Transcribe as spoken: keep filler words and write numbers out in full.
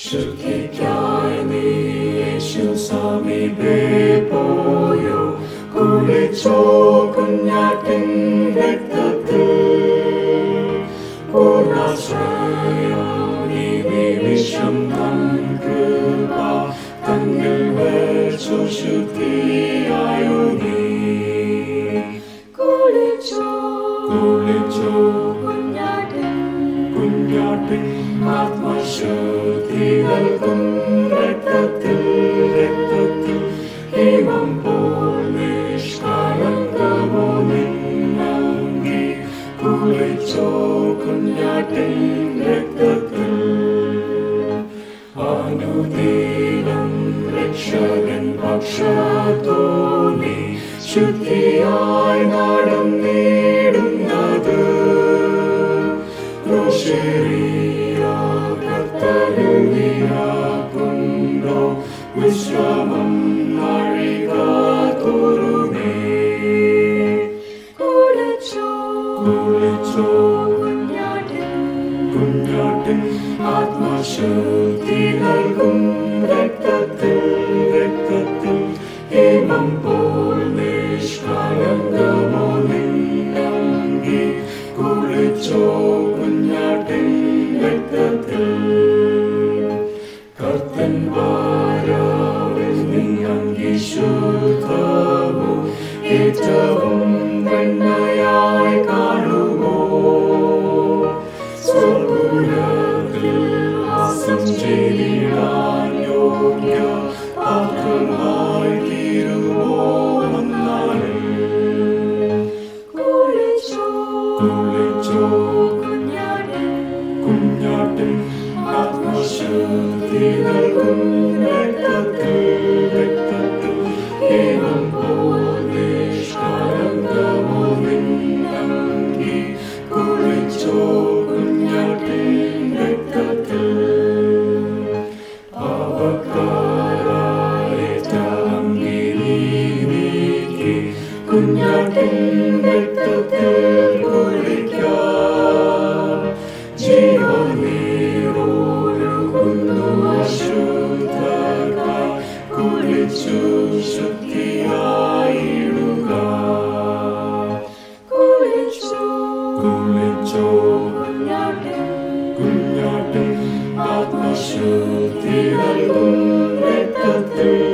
Shuddhikkai നീ യേശു സമീപേ പോയോ, കുളിച്ചോ കുഞ്ഞാട്ടിൻ രക്തത്തിൽ. പൂർണ്ണാശ്രയം നീ വിഷം തൻ കൃപ തന്നിൽ വെച്ചു ശുദ്ധിയായോ നീ. കുളിച്ചോ കുളിച്ചോ കുഞ്ഞാട്ടിൻ കുഞ്ഞാട്ടിൻ ആത്മശുദ്ധി നൽകും രക്തത്തിൽ രക്തത്തിൽ. ഹിമം പോൽ നിഷ്കളങ്കമോ നിന്നങ്കി, കുളിച്ചോ കുഞ്ഞാട്ടിൻ രക്തത്തിൽ. അനുദിനം രക്ഷകൻ പക്ഷത്തോ നീ ശുദ്ധിയായി നടന്നിടുന്നത്. ക്രൂശേറിയ കർത്തനിൽ നിനക്കുണ്ടോ വിശ്രമം നാഴിക തോറുമേ. കുളിച്ചോ കുളിച്ചോ കുഞ്ഞാട്ടിൻ കുഞ്ഞാട്ടിൻ ആത്മശുദ്ധി നൽകും രക്തത്തിൽ രക്തത്തിൽ. ഹിമം പോൽ നിഷ്കളങ്കമോ നിന്നങ്കി, കുളിച്ചോ കുഞ്ഞാട്ടിൻ രക്തത്തിൽ. കർത്തൻ വാരാവിൽ നീ അങ്കി ശുദ്ധമോ, ഏറ്റവും വെണ്മയായി കാണുമോ. സ്വർഗ്ഗത്തിൽ വാസം ചെയ്തിടാൻ യോഗ്യ പാത്രമായി തീരുമോ വന്നാളിൽ. കുളിച്ചോ കുളിച്ചോ കുഞ്ഞാട്ടിൻ കുഞ്ഞാട്ടിൻ ആത്മശുദ്ധി നൽകും രക്തത്തിൽ രക്തത്തിൽ. ഹിമം പോൽ നിഷ്കളങ്കമോ നിന്നങ്കി, കുളിച്ചോ കുഞ്ഞാട്ടിൻ രക്തത്തിൽ. പാപക്കാരായേറ്റ അങ്കി നീ നീക്കി, കുഞ്ഞാട്ടിൻ രക്തത്തിൽ കുളിക്കാം. ജീവനീരൊഴുകുന്നു അശുദ്ധക്കായി, കുളിച്ചു ശുദ്ധിയായിടുക. കുളിച്ചോ കുളിച്ചോ കുഞ്ഞാട്ടിൻ കുഞ്ഞാട്ടിൻ ആത്മശുദ്ധി നൽകും രക്തത്തിൽ